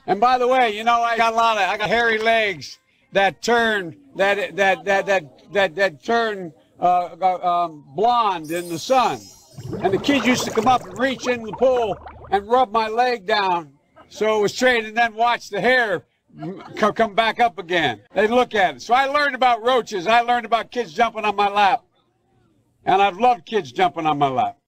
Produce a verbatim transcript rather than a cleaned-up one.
And by the way, you know, I got a lot of, I got hairy legs that turn, that, that, that, that, that, that turn, uh, um, blonde in the sun. And the kids used to come up and reach in the pool and rub my leg down so it was straight, and then watch the hair come back up again. They'd look at it. So I learned about roaches. I learned about kids jumping on my lap. And I've loved kids jumping on my lap.